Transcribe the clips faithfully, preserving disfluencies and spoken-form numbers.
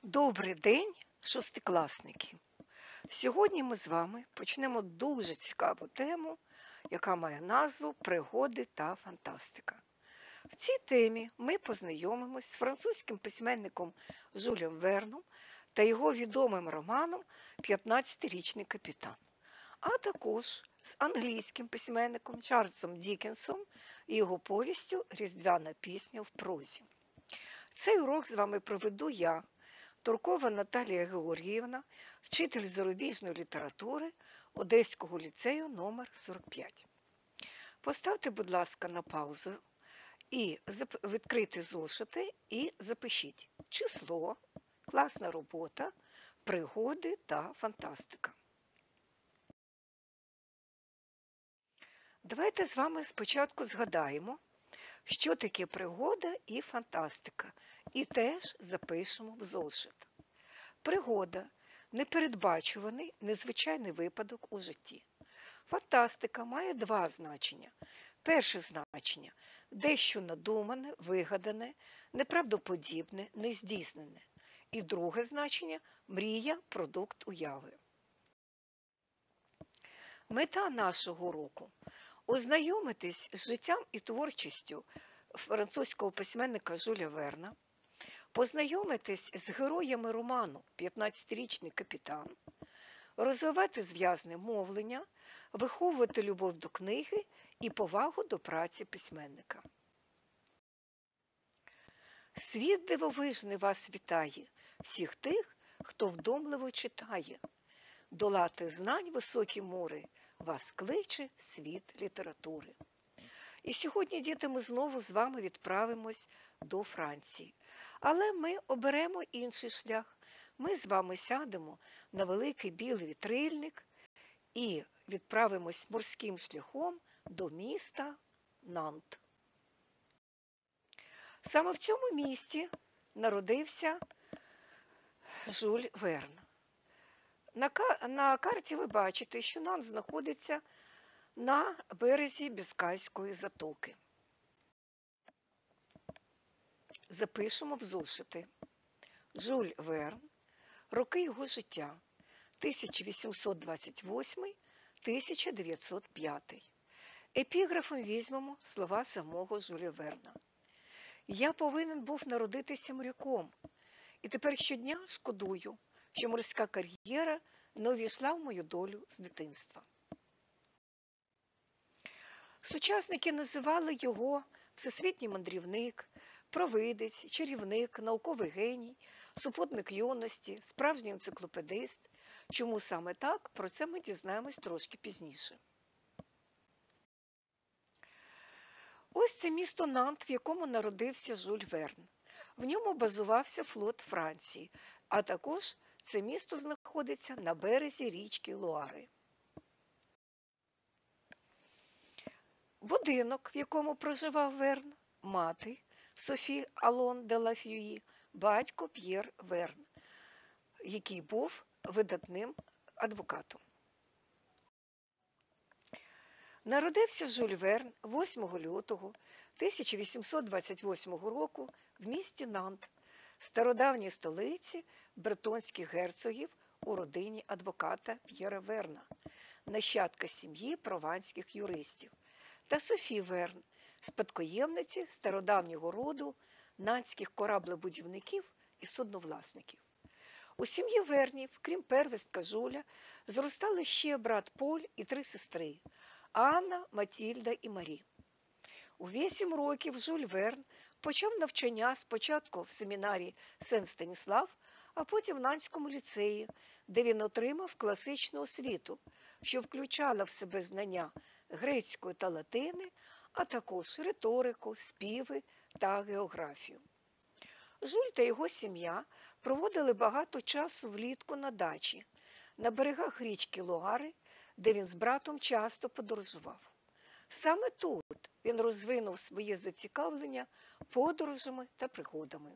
Добрий день, шостикласники! Сьогодні ми з вами почнемо дуже цікаву тему, яка має назву «Пригоди та фантастика». В цій темі ми познайомимось з французьким письменником Жюлем Верном та його відомим романом «п'ятнадцятирічний капітан», а також з англійським письменником Чарльзом Діккенсом і його повістю «Різдвяна пісня в прозі». Цей урок з вами проведу я, Туркова Наталія Георгіївна, вчитель зарубіжної літератури Одеського ліцею номер сорок п'ять. Поставте, будь ласка, на паузу і відкрийте зошити і запишіть число, класна робота, пригоди та фантастика. Давайте з вами спочатку згадаємо, що таке пригода і фантастика, і теж запишемо в зошит. Пригода – непередбачуваний, незвичайний випадок у житті. Фантастика має два значення. Перше значення – дещо надумане, вигадане, неправдоподібне, нездійснене. І друге значення – мрія, продукт уяви. Мета нашого уроку – ознайомитись з життям і творчістю французького письменника Жюля Верна, познайомитись з героями роману «п'ятнадцятирічний капітан», розвивати зв'язне мовлення, виховувати любов до книги і повагу до праці письменника. Світ дивовижний вас вітає, всіх тих, хто вдумливо читає. Долати знань високі мури вас кличе світ літератури. І сьогодні, діти, ми знову з вами відправимось до Франції. Але ми оберемо інший шлях. Ми з вами сядемо на великий білий вітрильник і відправимось морським шляхом до міста Нант. Саме в цьому місті народився Жюль Верн. На, на карті ви бачите, що Нант знаходиться на березі Біскайської затоки. Запишемо в зошити. Жюль Верн. Роки його життя тисяча вісімсот двадцять восьмий - тисяча дев'ятсот п'ятий. Епіграфом візьмемо слова самого Жюля Верна. «Я повинен був народитися моряком, і тепер щодня шкодую, що морська кар'єра не увійшла в мою долю з дитинства». Сучасники називали його всесвітній мандрівник, провидець, чарівник, науковий геній, супутник юності, справжній енциклопедист. Чому саме так, про це ми дізнаємось трошки пізніше. Ось це місто Нант, в якому народився Жюль Верн. В ньому базувався флот Франції, а також це місто знаходиться на березі річки Луари. Будинок, в якому проживав Верн, мати Софі Алон де ла Фюї, батько П'єр Верн, який був видатним адвокатом. Народився Жюль Верн восьмого лютого тисяча вісімсот двадцять восьмого року в місті Нант, стародавній столиці бретонських герцогів у родині адвоката П'єра Верна, нащадка сім'ї прованських юристів, та Софі Верн, спадкоємниці стародавнього роду нанських кораблебудівників і судновласників. У сім'ї Вернів, крім первістка Жуля, зростали ще брат Поль і три сестри – Анна, Матільда і Марі. У вісім років Жюль Верн почав навчання спочатку в семінарі Сен-Станіслав, а потім в Нанському ліцеї, де він отримав класичну освіту, що включала в себе знання грецької та латини, а також риторику, співи та географію. Жюль та його сім'я проводили багато часу влітку на дачі, на берегах річки Луари, де він з братом часто подорожував. Саме тут він розвинув своє зацікавлення подорожами та пригодами.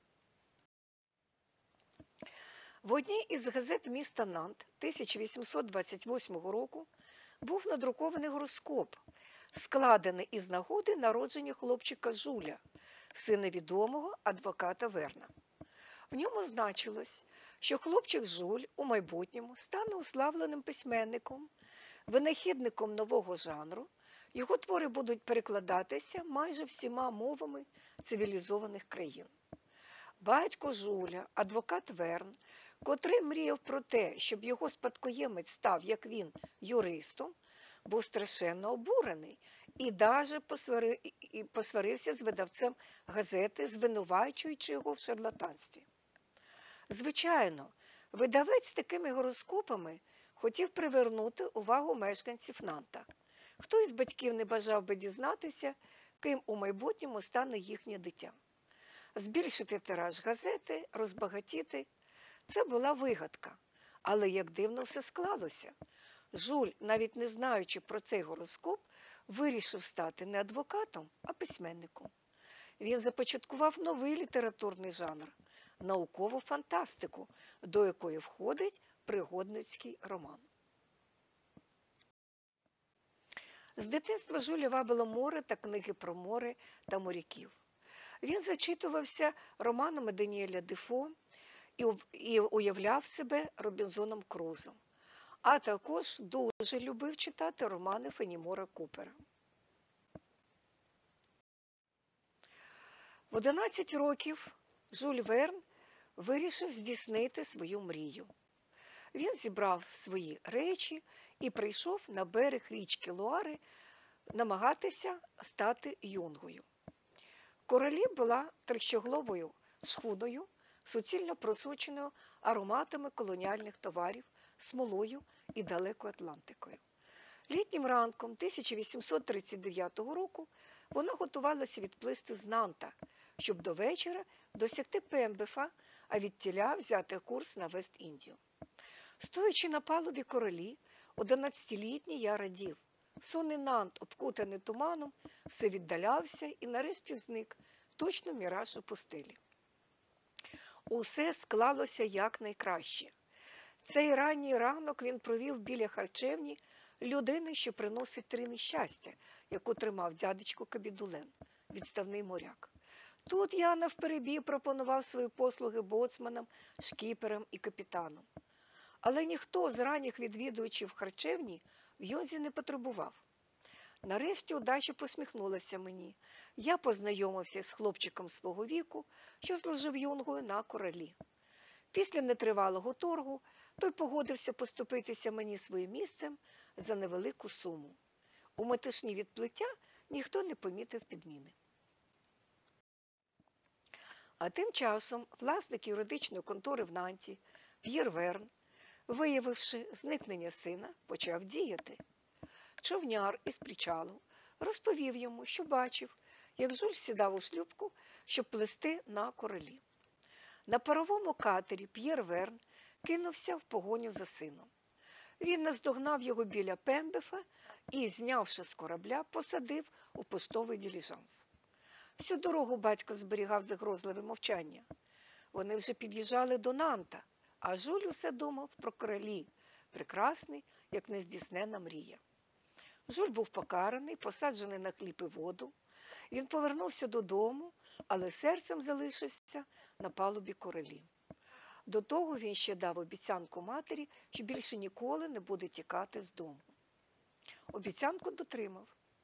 В одній із газет міста Нант тисяча вісімсот двадцять восьмого року був надрукований гороскоп, складений із нагоди народження хлопчика Жуля, сина відомого адвоката Верна. В ньому значилось, що хлопчик Жуль у майбутньому стане уславленим письменником, винахідником нового жанру, його твори будуть перекладатися майже всіма мовами цивілізованих країн. Батько Жуля, адвокат Верн, котрий мріяв про те, щоб його спадкоємець став, як він, юристом, був страшенно обурений і навіть посвари... і посварився з видавцем газети, звинувачуючи його в шарлатанстві. Звичайно, видавець з такими гороскопами хотів привернути увагу мешканців Нанта. Хто із батьків не бажав би дізнатися, ким у майбутньому стане їхнє дитя. Збільшити тираж газети, розбагатіти – це була вигадка. Але як дивно все склалося. Жуль, навіть не знаючи про цей гороскоп, вирішив стати не адвокатом, а письменником. Він започаткував новий літературний жанр – наукову фантастику, до якої входить пригодницький роман. З дитинства Жуля вабило море та книги про море та моряків. Він зачитувався романами Даніеля Дефо і уявляв себе Робінзоном Крузом, а також дуже любив читати романи Фенімора Купера. В одинадцять років Жюль Верн вирішив здійснити свою мрію. Він зібрав свої речі і прийшов на берег річки Луари намагатися стати юнгою. Королі була трищогловою шхуною, суцільно просоченою ароматами колоніальних товарів, смолою і далекою Атлантикою. Літнім ранком тисяча вісімсот тридцять дев'ятого року вона готувалася відплисти з Нанта, щоб до вечора досягти Пембефа, а відтіля взяти курс на Вест-Індію. Стоячи на палубі королі, одинадцятилітній я радів. Сонний Нант, обкутаний туманом, все віддалявся і нарешті зник, точно міраж у пустелі. Усе склалося якнайкраще. Цей ранній ранок він провів біля харчевні людини, що приносить три нещастя, яку тримав дядечко Кабідулен, відставний моряк. Тут я навперебій пропонував свої послуги боцманам, шкіперам і капітанам. Але ніхто з ранніх відвідувачів харчевні в юнзі не потребував. Нарешті удача посміхнулася мені. Я познайомився з хлопчиком свого віку, що служив юнгою на королі. Після нетривалого торгу той погодився поступитися мені своїм місцем за невелику суму. У метушні відплиття ніхто не помітив підміни. А тим часом власник юридичної контори в Нанті, П'єр Верн, виявивши зникнення сина, почав діяти. Човняр із причалу розповів йому, що бачив, як Жюль сідав у шлюпку, щоб плисти на королі. На паровому катері П'єр Верн кинувся в погоню за сином. Він наздогнав його біля Пембефа і, знявши з корабля, посадив у поштовий диліжанс. Всю дорогу батько зберігав загрозливе мовчання. Вони вже під'їжджали до Нанта, а Жюль усе думав про королі, прекрасний, як нездійсненна мрія. Жюль був покараний, посаджений на хліб і воду. Він повернувся додому, але серцем залишився на палубі королі. До того він ще дав обіцянку матері, що більше ніколи не буде тікати з дому. Обіцянку дотримав.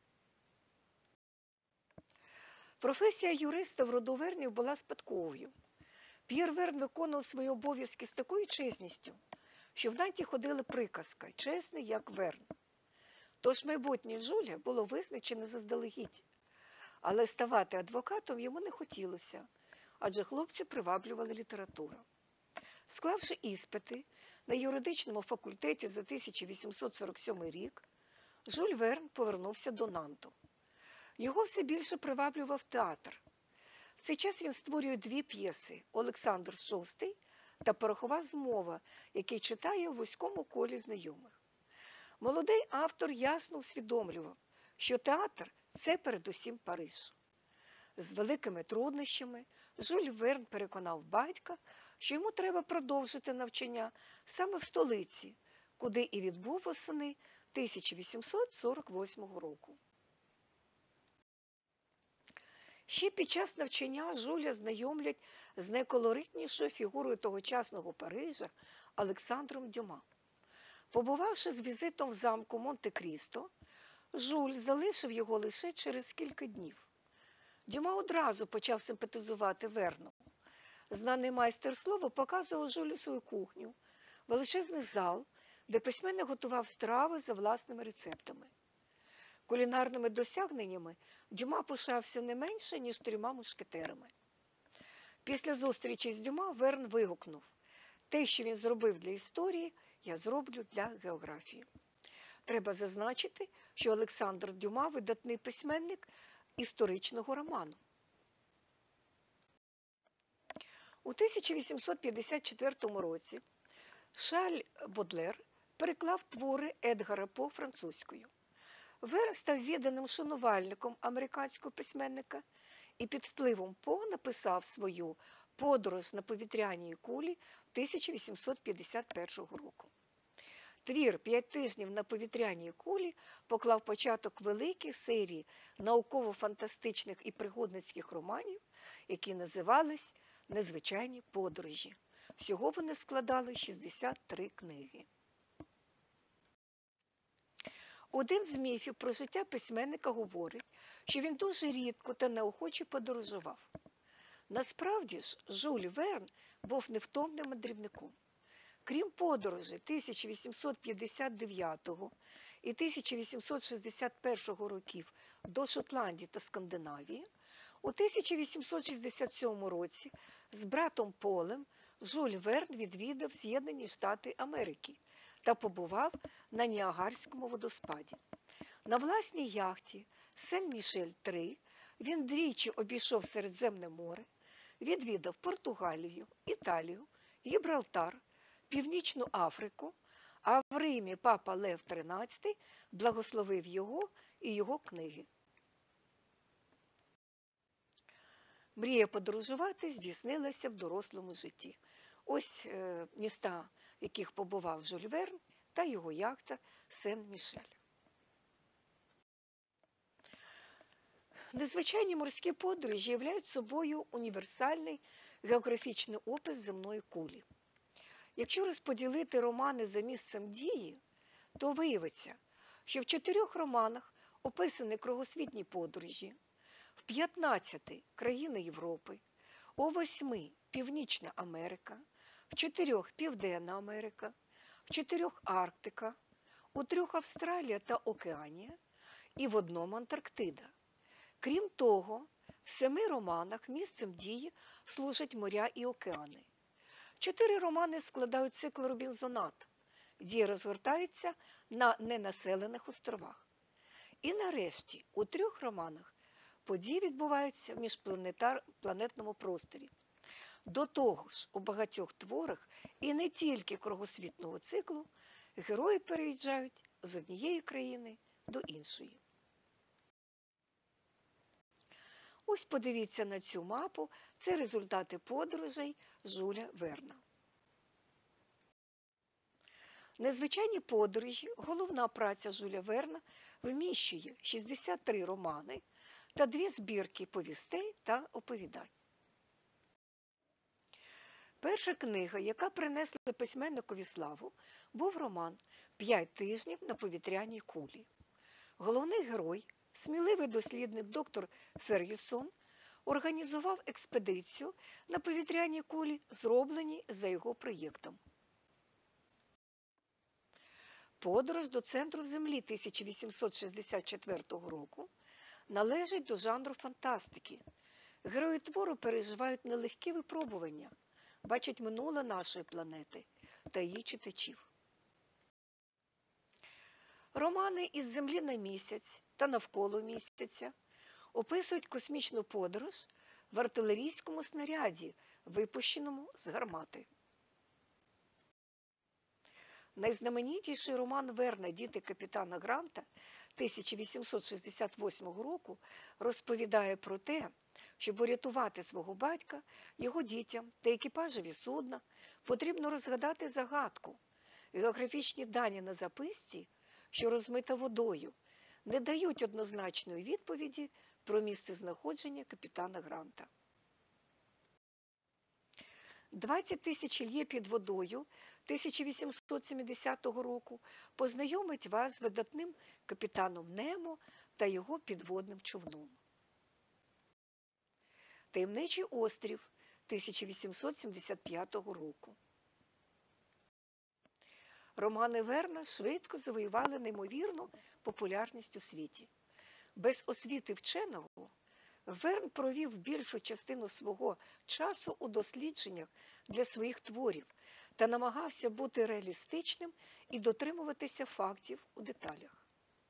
Професія юриста в роду Вернів була спадковою. П'єр Верн виконував свої обов'язки з такою чесністю, що в Нанті ходили приказка «чесний, як Верн». Тож майбутнє Жюля було визначене заздалегідь. Але ставати адвокатом йому не хотілося, адже хлопці приваблювали літературу. Склавши іспити на юридичному факультеті за тисяча вісімсот сорок сьомий рік, Жюль Верн повернувся до Нанту. Його все більше приваблював театр. В цей час він створює дві п'єси «Олександр шостий» та «Порохова змова», який читає у вузькому колі знайомих. Молодий автор ясно усвідомлював, що театр – це передусім Париж. З великими труднощами Жюль Верн переконав батька, що йому треба продовжити навчання саме в столиці, куди і відбув восени тисяча вісімсот сорок восьмого року. Ще під час навчання Жуля знайомлять з найколоритнішою фігурою тогочасного Парижа Олександром Дюма. Побувавши з візитом в замку Монте-Крісто, Жуль залишив його лише через кілька днів. Дюма одразу почав симпатизувати Верну. Знаний майстер слова показував Жулю свою кухню, величезний зал, де письменник готував страви за власними рецептами. Кулінарними досягненнями Дюма пишався не менше, ніж трьома мушкетерами. Після зустрічі з Дюма Верн вигукнув: «Те, що він зробив для історії, я зроблю для географії». Треба зазначити, що Олександр Дюма – видатний письменник історичного роману. У тисяча вісімсот п'ятдесят четвертому році Шарль Бодлер переклав твори Едгара По французькою. Верн став відданим шанувальником американського письменника і під впливом По написав свою «Подорож на повітряній кулі» тисяча вісімсот п'ятдесят першого року. Твір «П'ять тижнів на повітряній кулі» поклав початок великій серії науково-фантастичних і пригодницьких романів, які називались «Незвичайні подорожі». Всього вони складали шістдесят три книги. Один з міфів про життя письменника говорить, що він дуже рідко та неохоче подорожував. Насправді ж, Жюль Верн був невтомним мандрівником. Крім подорожей тисяча вісімсот п'ятдесят дев'ятого і тисяча вісімсот шістдесят першого років до Шотландії та Скандинавії, у тисяча вісімсот шістдесят сьомому році з братом Полем Жюль Верн відвідав З'єднані Штати Америки та побував на Ніагарському водоспаді. На власній яхті Сен-Мішель три він двічі обійшов Середземне море, відвідав Португалію, Італію, Гібралтар, Північну Африку, а в Римі папа Лев тринадцятий благословив його і його книги. Мрія подорожувати здійснилася в дорослому житті. Ось е, міста, в яких побував Жюль Верн та його яхта Сен-Мішель. Незвичайні морські подорожі являють собою універсальний географічний опис земної кулі. Якщо розподілити романи за місцем дії, то виявиться, що в чотирьох романах описані кругосвітні подорожі, в п'ятнадцяти – країни Європи, у восьми – Північна Америка, в чотирьох – Південна Америка, в чотирьох – Арктика, у трьох – Австралія та Океанія і в одному – Антарктида. Крім того, в семи романах місцем дії служать моря і океани. Чотири романи складають цикл Робінзонат, дія розгортається на ненаселених островах. І нарешті, у трьох романах події відбуваються в міжпланетному просторі. До того ж, у багатьох творах, і не тільки кругосвітного циклу, герої переїжджають з однієї країни до іншої. Ось подивіться на цю мапу, це результати подорожей Жюля Верна. Незвичайні подорожі, головна праця Жюля Верна, вміщує шістдесят три романи та дві збірки повістей та оповідань. Перша книга, яка принесла письменникові славу, був роман «П'ять тижнів на повітряній кулі». Головний герой, сміливий дослідник доктор Фергюсон, організував експедицію на повітряній кулі, зробленій за його проєктом. Подорож до центру Землі тисяча вісімсот шістдесят четвертого року належить до жанру фантастики. Герої твору переживають нелегкі випробування, бачать минуле нашої планети та її читачів. Романи «Із Землі на місяць» та «Навколо місяця» описують космічну подорож в артилерійському снаряді, випущеному з гармати. Найзнаменітіший роман Верна «Діти капітана Гранта» тисяча вісімсот шістдесят восьмого року розповідає про те, щоб урятувати свого батька, його дітям та екіпажеві судна потрібно розгадати загадку. Географічні дані на записці, що розмита водою, не дають однозначної відповіді про місце знаходження капітана Гранта. двадцять тисяч лє під водою тисяча вісімсот сімдесятого року познайомить вас з видатним капітаном Немо та його підводним човном. Таємничий острів тисяча вісімсот сімдесят п'ятого року. Романи Верна швидко завоювали неймовірну популярність у світі. Без освіти вченого Верн провів більшу частину свого часу у дослідженнях для своїх творів та намагався бути реалістичним і дотримуватися фактів у деталях.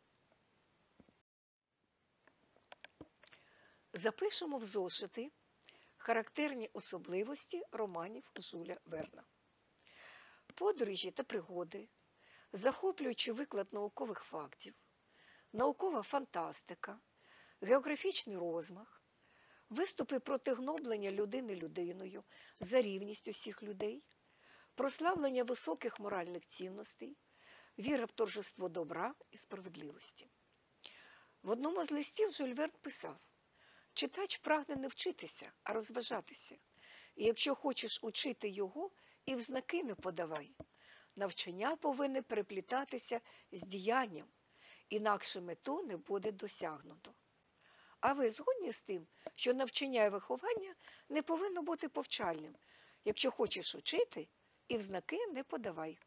Запишемо в зошити характерні особливості романів Жюля Верна. Подорожі та пригоди, захоплюючий виклад наукових фактів, наукова фантастика, географічний розмах, виступи проти гноблення людини людиною за рівність усіх людей, прославлення високих моральних цінностей, віра в торжество добра і справедливості. В одному з листів Жюль Верн писав: «Читач прагне не вчитися, а розважатися. І якщо хочеш учити його, і в знаки не подавай. Навчання повинне переплітатися з діянням, інакше мету не буде досягнуто». А ви згодні з тим, що навчання і виховання не повинно бути повчальним? Якщо хочеш учити, і в знаки не подавай.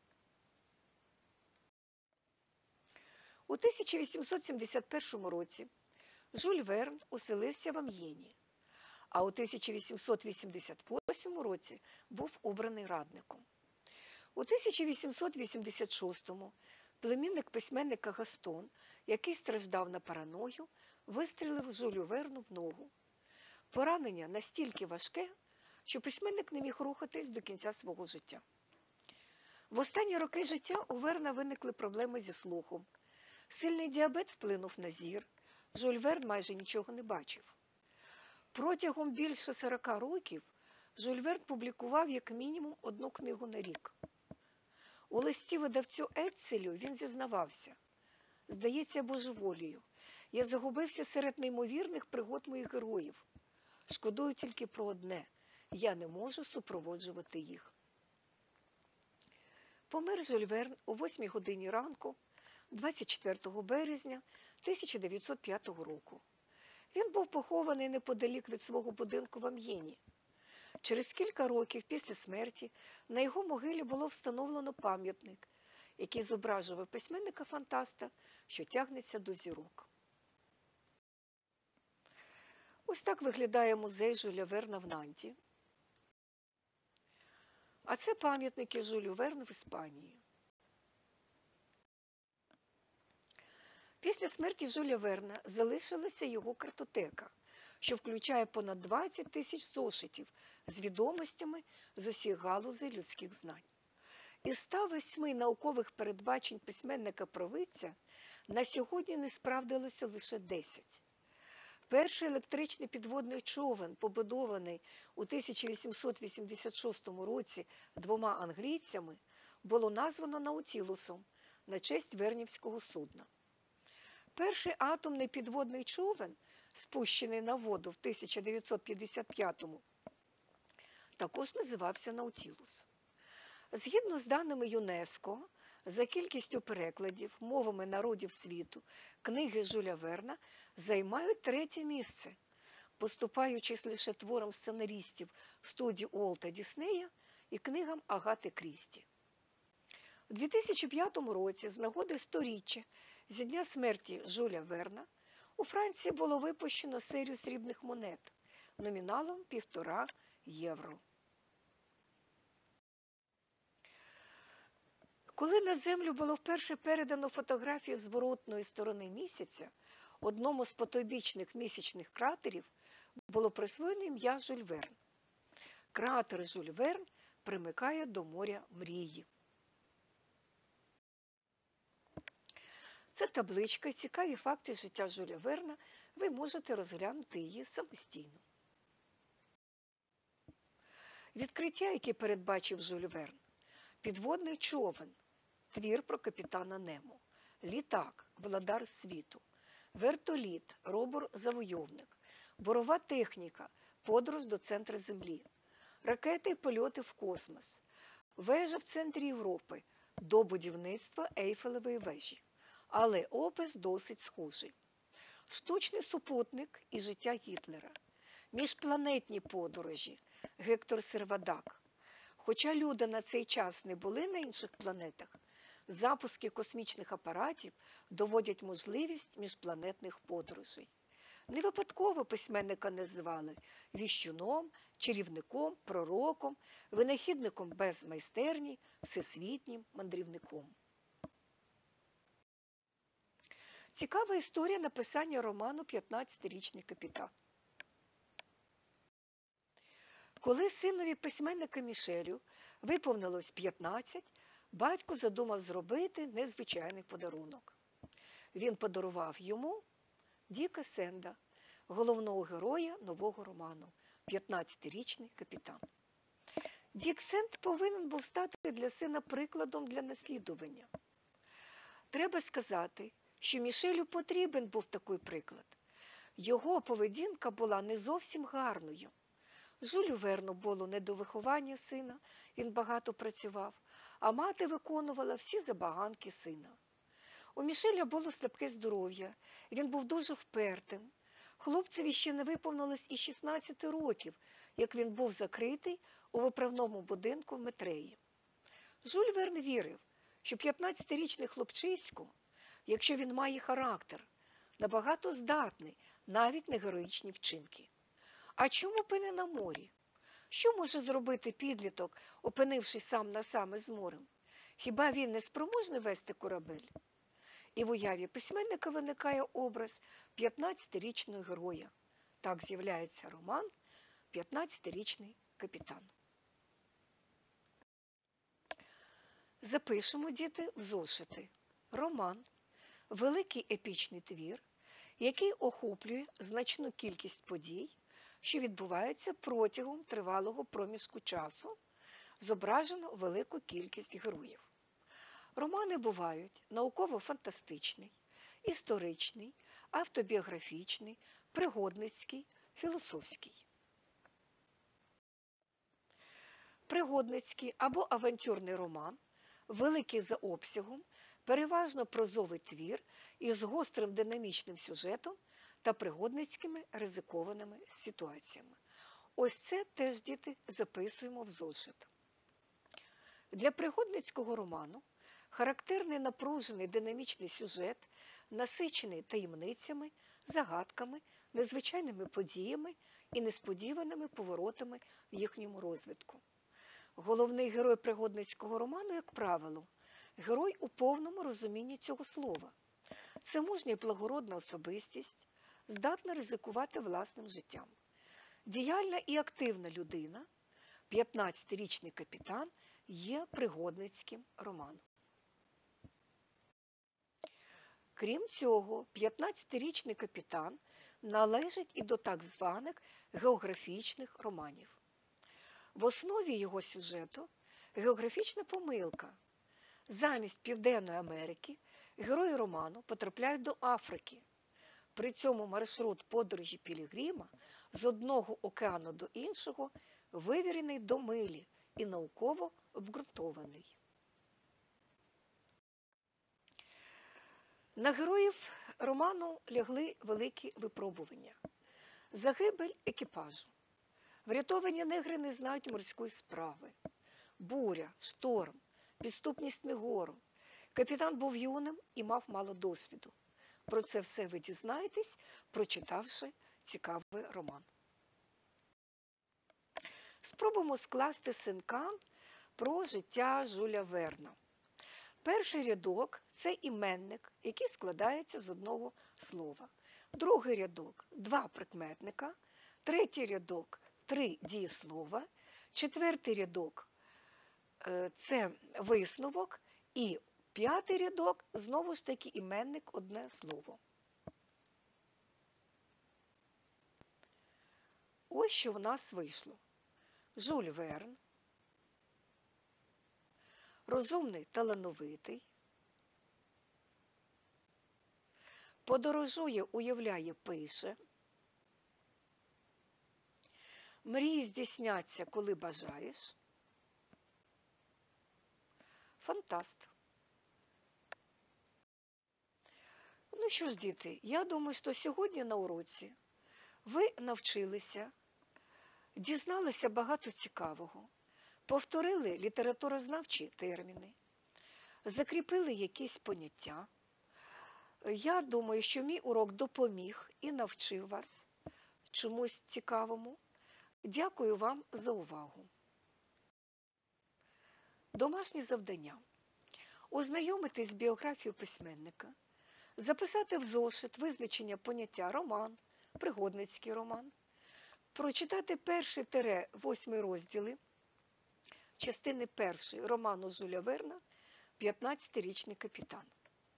У тисяча вісімсот сімдесят першому році Жюль Верн оселився в Амьєні, а у тисяча вісімсот вісімдесят восьмому році був обраний радником. У тисяча вісімсот вісімдесят шостому племінник письменника Гастон, який страждав на параною, вистрілив Жюлю Верну в ногу. Поранення настільки важке, що письменник не міг рухатись до кінця свого життя. В останні роки життя у Верна виникли проблеми зі слухом. Сильний діабет вплинув на зір, Жюль Верн майже нічого не бачив. Протягом більше сорока років Жюль Верн публікував як мінімум одну книгу на рік. У листі видавцю Еццелю він зізнавався: «Здається, божеволію. Я загубився серед неймовірних пригод моїх героїв. Шкодую тільки про одне – я не можу супроводжувати їх». Помер Жюль Верн о восьмій годині ранку, двадцять четвертого березня тисяча дев'ятсот п'ятого року. Він був похований неподалік від свого будинку в Амьєні. Через кілька років після смерті на його могилі було встановлено пам'ятник, який зображував письменника-фантаста, що тягнеться до зірок. Ось так виглядає музей Жюля Верна в Нанті. А це пам'ятники Жюлю Верну в Іспанії. Після смерті Жюля Верна залишилася його картотека, що включає понад двадцять тисяч зошитів з відомостями з усіх галузей людських знань. Із ста восьми наукових передбачень письменника-провидця на сьогодні не справдилося лише десять. Перший електричний підводний човен, побудований у тисяча вісімсот вісімдесят шостому році двома англійцями, було названо Наутілусом на честь вернівського судна. Перший атомний підводний човен, спущений на воду в тисяча дев'ятсот п'ятдесят п'ятому, також називався Наутілус. Згідно з даними ЮНЕСКО, за кількістю перекладів мовами народів світу книги Жюля Верна займають третє місце, поступаючись лише творам сценаристів студії Уолта Діснея і книгам Агати Крісті. У дві тисячі п'ятому році, з нагоди сторіччя зі дня смерті Жюля Верна, у Франції було випущено серію срібних монет номіналом півтора євро. Коли на Землю було вперше передано фотографію зворотної сторони місяця, одному з потойбічних місячних кратерів було присвоєно ім'я Жюль Верн. Кратер Жюль Верн примикає до моря мрії. Це табличка, цікаві факти життя Жюля Верна, ви можете розглянути її самостійно. Відкриття, яке передбачив Жюль Верн: підводний човен, твір про капітана Немо, літак, владар світу, вертоліт, робор-завойовник, борова техніка, подорож до центру Землі, ракети і польоти в космос, вежа в центрі Європи, до будівництва Ейфелевої вежі. Але опис досить схожий. Штучний супутник і життя Гітлера, міжпланетні подорожі, Гектор Сервадак. Хоча люди на цей час не були на інших планетах, запуски космічних апаратів доводять можливість міжпланетних подорожей. Не випадково письменника називали віщуном, чарівником, пророком, винахідником без майстерні, всесвітнім мандрівником. Цікава історія написання роману «п'ятнадцятирічний капітан». Коли синові письменника Мішелю виповнилось п'ятнадцять, батько задумав зробити незвичайний подарунок. Він подарував йому Діка Сенда, головного героя нового роману «п'ятнадцятирічний капітан». Дік Сенд повинен був стати для сина прикладом для наслідування. Треба сказати, що Мішелю потрібен був такий приклад. Його поведінка була не зовсім гарною. Жюлю Верну було не до виховання сина, він багато працював, а мати виконувала всі забаганки сина. У Мішеля було слабке здоров'я, він був дуже впертим. Хлопцеві ще не виповнилось і шістнадцяти років, як він був закритий у виправному будинку в Метреї. Жюль Верн вірив, що п'ятнадцятирічний хлопчисько, якщо він має характер, набагато здатний навіть на героїчні вчинки. А чому б і не на морі? Що може зробити підліток, опинившись сам на сам із морем? Хіба він не спроможний вести корабель? І в уяві письменника виникає образ п'ятнадцятирічного героя. Так з'являється роман «п'ятнадцятирічний капітан». Запишемо, діти, в зошити. Роман – великий епічний твір, який охоплює значну кількість подій, що відбуваються протягом тривалого проміжку часу, зображено велику кількість героїв. Романи бувають науково-фантастичний, історичний, автобіографічний, пригодницький, філософський. Пригодницький або авантюрний роман – великий за обсягом, переважно прозовий твір із гострим динамічним сюжетом та пригодницькими ризикованими ситуаціями. Ось це теж, діти, записуємо в зошит. Для пригодницького роману характерний напружений динамічний сюжет, насичений таємницями, загадками, незвичайними подіями і несподіваними поворотами в їхньому розвитку. Головний герой пригодницького роману, як правило, герой у повному розумінні цього слова. Це мужня і благородна особистість, здатна ризикувати власним життям. Діяльна і активна людина, п'ятнадцятирічний капітан, є пригодницьким романом. Крім цього, п'ятнадцятирічний капітан належить і до так званих географічних романів. В основі його сюжету географічна помилка. Замість Південної Америки герої роману потрапляють до Африки. При цьому маршрут подорожі Пілігрима з одного океану до іншого вивірений до милі і науково обґрунтований. На героїв роману лягли великі випробування. Загибель екіпажу. Врятовані негри не знають морської справи. Буря, шторм, підступність негору. Капітан був юним і мав мало досвіду. Про це все ви дізнаєтесь, прочитавши цікавий роман. Спробуємо скласти синкан про життя Жюля Верна. Перший рядок – це іменник, який складається з одного слова. Другий рядок – два прикметника. Третій рядок – три дієслова. Четвертий рядок – це висновок. І п'ятий рядок – знову ж таки іменник, одне слово. Ось що в нас вийшло. Жюль Верн – розумний, талановитий, Подорожує, уявляє, пише. Мрії здійсняться, коли бажаєш. Фантаст. Ну що ж, діти, я думаю, що сьогодні на уроці ви навчилися, дізналися багато цікавого, повторили літературознавчі терміни, закріпили якісь поняття. Я думаю, що мій урок допоміг і навчив вас чомусь цікавому. Дякую вам за увагу. Домашнє завдання. Ознайомитись з біографією письменника, записати в зошит визначення поняття роман, пригодницький роман, прочитати перший тире восьмий розділи частини першої роману Жюля Верна «п'ятнадцятирічний капітан».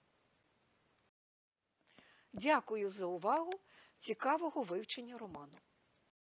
Дякую за увагу, цікавого вивчення роману.